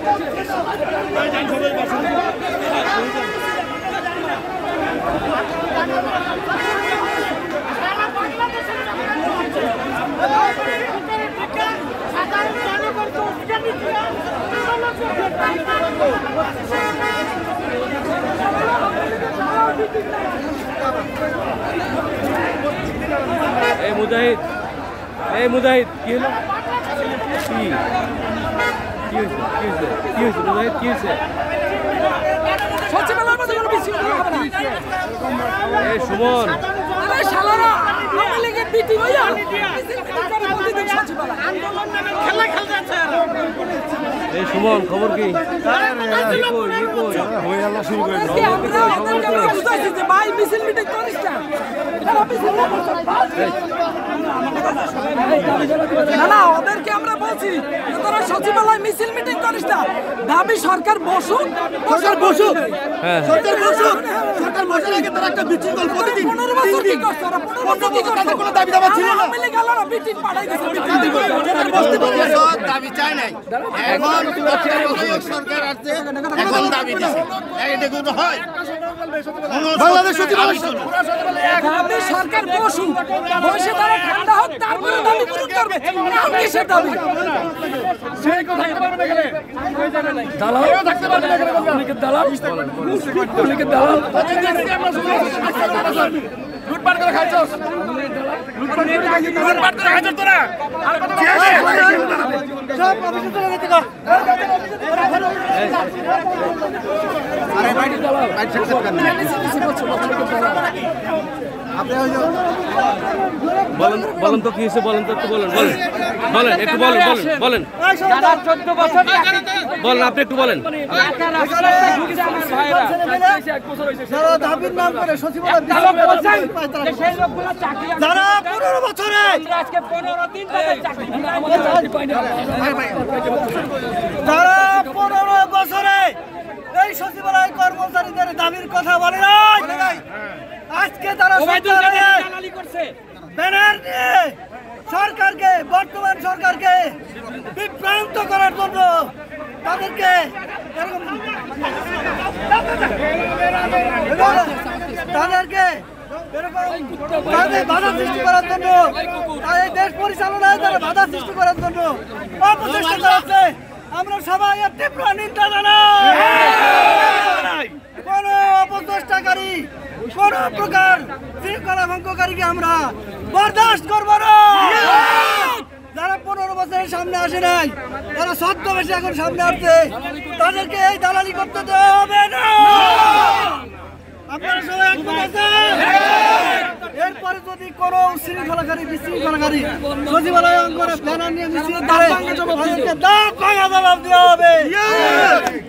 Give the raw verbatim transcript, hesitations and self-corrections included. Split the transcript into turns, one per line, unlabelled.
এই মুজাহিদ এই মুজাহিদ কি হলো কি কি হয়েছে কি হয়েছে কি হয়েছে মুজাহিদ কি হয়েছে
সচিবালয়ের মধ্যে কোনো বিশৃঙ্খলা হবে না।
এই সুমন
আরে শালারা আওয়ামী লীগের বিটি হইয়া প্রতিদিন সচিবালয় আন্দোলন নামে খেলা খেলতেছে।
এই সুমন খবর কি
বুঝাইছি যে ভাই মিছিল মিটিং করিস না না না ওদেরকে আমরা বলছি তোরা সচিবালয় মিছিল মিটিং করিস না। দাবি সরকার বসুক
সরকার বসুক
হ্যাঁ
সরকার বসুক সরকার বসে আগে তারা একটা বিশৃঙ্খল প্রতিদিন
পনেরো বছর কি করছে ওরা পনেরো বছর কি করছে
কোনো দাবি দাবা ছিল না
মিলে গেল না মিটিং পাঠাই দিয়েছে
দাবি চাই নাই এখন সরকার আসছে এখন দাবি দিছে এটা কিন্তু হয় বাংলাদেশ সচিবালয়
দাবি সরকার বসুক বসে তারা ঠান্ডা হোক তারপরে দাবি পূরণ করবে নাম কিসের দাবি
সেই কথা থাকতে পারবে না এখানে দালাল থাকতে পারবে না এখানে অনেকে দালাল অনেকে দালাল লুটপাট করে খাইছস লুটপাট করে খাইছস তোরা আর কত
সব অফিসে চলে যেতে গো আরে ভাই দালাল ভাই ছেড়ে দেন আপনি
বলেন বলেন তো কি হয়েছে বলেন তো একটু বলেন বলেন বলেন একটু বলেন বলেন বলেন
যারা চোদ্দ বছর
বলেন আপনি একটু বলেন
যারা দাবির নাম করে সচিবালয় যারা পনেরো বছরে
আজকে পনেরো দিন
যারা পনেরো বছরে এই সচিবালয় কর্মচারীদের দাবির কথা বলে নাই আজকে তারা ব্যানার নিয়ে সরকারকে বর্তমান সরকারকে বিভ্রান্ত করার জন্য তাদেরকে তাদেরকে বাধা সৃষ্টি করার জন্য এই দেশ পরিচালনায় তারা বাধা সৃষ্টি করার জন্য অপচেষ্টা চালাচ্ছে। আমরা সবাই এর তীব্র নিন্দা জানাই। কোন অপচেষ্টাকারী কোন প্রকার শৃঙ্খলা ভঙ্গকারীকে আমরা বরদাস্ত করবো না। যারা পনেরো বছরের সামনে আসে নাই তারা ছদ্মবেশে এখন সামনে আসছে তাদেরকে এই দালালি করতে দেওয়া হবে না। আপনারা সবাই একমত আছেন? এরপরে যদি কোনো শৃঙ্খলাকারী বিশৃঙ্খলাকারী সচিবালয় অঙ্গনে ব্যানার নিয়ে মিছিল করে তাদেরকে দাঁত ভাঙা জবাব দেওয়া হবে।